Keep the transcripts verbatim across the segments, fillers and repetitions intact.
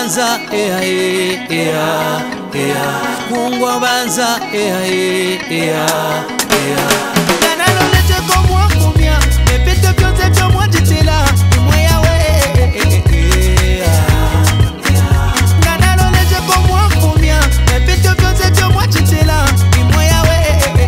banza ea ea ea ea Kungwa banza ea ea ea ea Gana lo leche como kumia Me pete pionze pio mwa jitila Imwe ya we Gana lo leche como kumia Me pete pionze pio mwa jitila Imwe ya we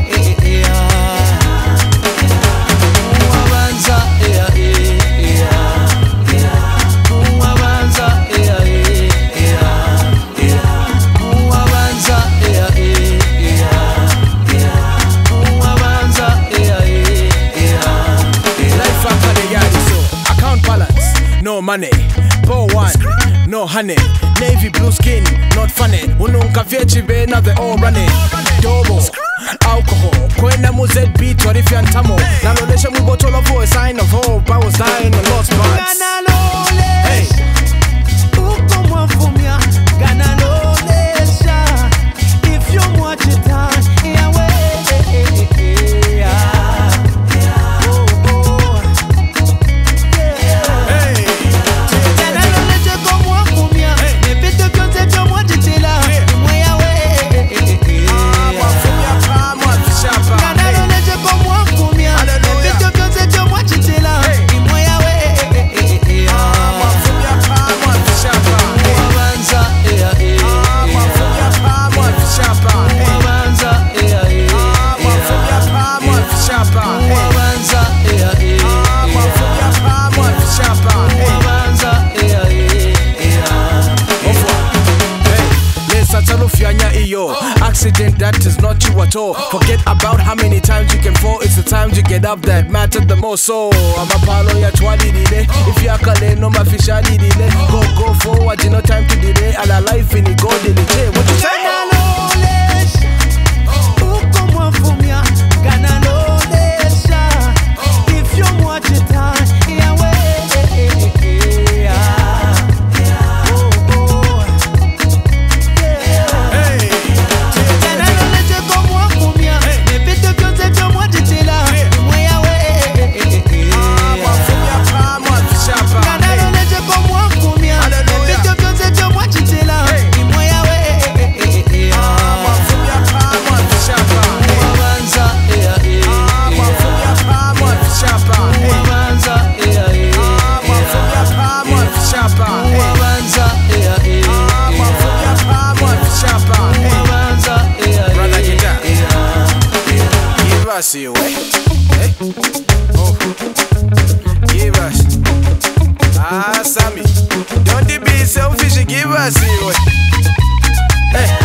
Kungwa banza ea ea ea Kungwa banza ea ea ea Kungwa banza ea ea ea Kungwa banza ea ea Life after the yard so account balance, no money. Poor one, no honey. Navy blue skin, not funny. Ununka vyechibe na they all running. Dobo, alcohol. Kwenda mu Z B twarifiantamo. Nalolesha mu bottle for a sign of hope. I was dying on lost parts. Gana lo lesha Uko mwa fumia Gana lo lesha If you watch it time Yeah we Gana lo leche como fumia Me pete pionze pio mwa jitila Imwe ya we Gana lo leche como fumia Me pete pionze pio mwa jitila Imwe ya we Banza ea ea Banza ea ea Banza ea Banza ea Iyo. Accident that is not you at all. Forget about how many times you can fall. It's the times you get up that matter the most. So I'm a palo ya twali dile. If you are calling no mafisha dile. Go go forward, you no time to delay. All our life in the go delay. What you say? Gana lo lesha Uko mwa fumia Gana lo lesha If you watch it time Yeah we Gana lo leche como fumia Me pete pionze pio mwa jitila Imwe ya we Gana lo leche como fumia Me pete pionze pio mwa jitila Imwe ya we Banza ea ea Banza ea ea Banza ea ea Banza ea Brother, get down. ea Give us your way. Hey. Oh. Give us. Ah, Sammy. Don't be selfish. Give us your way. Hey.